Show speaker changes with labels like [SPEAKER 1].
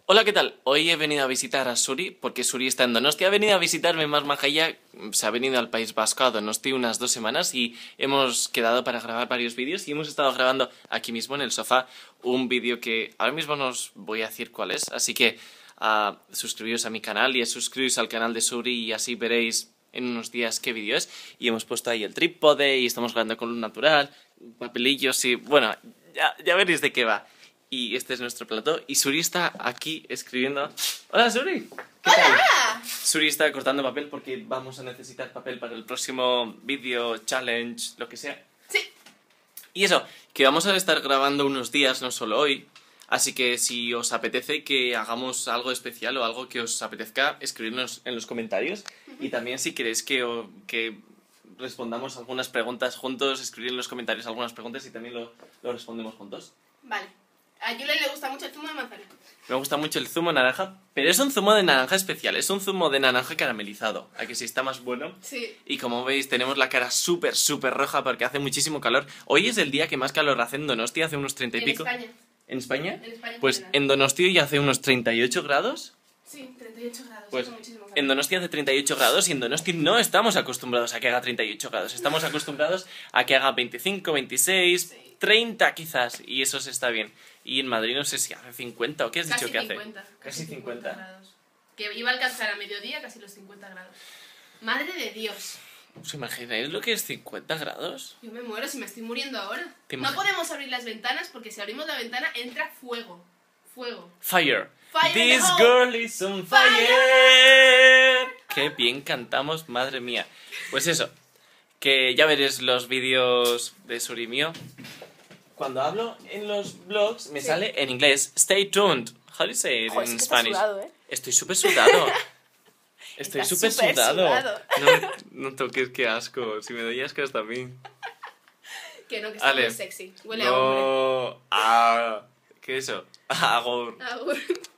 [SPEAKER 1] Hola, ¿qué tal? Hoy he venido a visitar a Suri, porque Suri está en Donosti. Ha venido a visitarme más majaya, se ha venido al País Vasco, a Donosti, unas 2 semanas y hemos quedado para grabar varios vídeos y hemos estado grabando aquí mismo en el sofá un vídeo que ahora mismo no os voy a decir cuál es, así que suscribiros a mi canal y suscribiros al canal de Suri y así veréis en unos días qué vídeo es. Y hemos puesto ahí el trípode y estamos grabando con luz natural, papelillos y bueno, ya veréis de qué va. Y este es nuestro plató. Y Suri está aquí escribiendo. ¡Hola, Suri! ¿Qué tal?
[SPEAKER 2] ¡Hola!
[SPEAKER 1] Suri está cortando papel porque vamos a necesitar papel para el próximo vídeo, challenge, lo que sea.
[SPEAKER 2] Sí.
[SPEAKER 1] Y eso, que vamos a estar grabando unos días, no solo hoy. Así que si os apetece que hagamos algo especial o algo que os apetezca, escribirnos en los comentarios. Y también si queréis que respondamos algunas preguntas juntos, escribir en los comentarios algunas preguntas y también lo respondemos juntos.
[SPEAKER 2] Vale. A Yule le gusta mucho el zumo de manzana.
[SPEAKER 1] Me gusta mucho el zumo de naranja, pero es un zumo de naranja especial, es un zumo de naranja caramelizado, a que sí está más bueno.
[SPEAKER 2] Sí.
[SPEAKER 1] Y como veis tenemos la cara súper roja porque hace muchísimo calor. Hoy es el día que más calor hace en Donosti, hace unos 30 y
[SPEAKER 2] En
[SPEAKER 1] pico.
[SPEAKER 2] España.
[SPEAKER 1] ¿En España?
[SPEAKER 2] En España
[SPEAKER 1] Pues
[SPEAKER 2] general.
[SPEAKER 1] en Donosti ya hace unos 38 grados.
[SPEAKER 2] Sí, 38 grados.
[SPEAKER 1] Pues
[SPEAKER 2] hace muchísimo calor.
[SPEAKER 1] en Donosti hace 38 grados y en Donosti no estamos acostumbrados a que haga 38 grados. Estamos acostumbrados a que haga 25, 26,
[SPEAKER 2] Sí.
[SPEAKER 1] 30 quizás, y eso se está bien. Y en Madrid no sé si hace 50 o qué has
[SPEAKER 2] Casi
[SPEAKER 1] dicho que
[SPEAKER 2] 50.
[SPEAKER 1] hace. Casi 50.
[SPEAKER 2] grados. Que iba a alcanzar a mediodía casi los 50 grados. Madre de Dios.
[SPEAKER 1] ¿Os imagináis lo que es 50 grados?
[SPEAKER 2] Yo me muero si me estoy muriendo ahora.
[SPEAKER 1] ¿Te
[SPEAKER 2] No
[SPEAKER 1] imag-
[SPEAKER 2] podemos abrir las ventanas porque si abrimos la ventana entra fuego. Fuego.
[SPEAKER 1] Fire.
[SPEAKER 2] Fire in the
[SPEAKER 1] This
[SPEAKER 2] hole.
[SPEAKER 1] girl is on fire. Qué bien cantamos, madre mía. Pues eso, que ya veréis los vídeos de Suri mío. Cuando hablo en los vlogs me
[SPEAKER 2] Sí.
[SPEAKER 1] sale en inglés. Stay tuned. How do you say it
[SPEAKER 2] Joder,
[SPEAKER 1] in
[SPEAKER 2] es que estás
[SPEAKER 1] Spanish?
[SPEAKER 2] sudado, ¿eh?
[SPEAKER 1] Estoy súper sudado. Estoy
[SPEAKER 2] Estás
[SPEAKER 1] súper
[SPEAKER 2] súper
[SPEAKER 1] sudado.
[SPEAKER 2] sudado.
[SPEAKER 1] No toques, qué asco. Si me doy asco hasta a mí.
[SPEAKER 2] Que no, que está
[SPEAKER 1] Ale.
[SPEAKER 2] muy sexy. Huele a hombre.
[SPEAKER 1] No. Ah, ¿qué es eso? Agur.
[SPEAKER 2] Ah, bueno.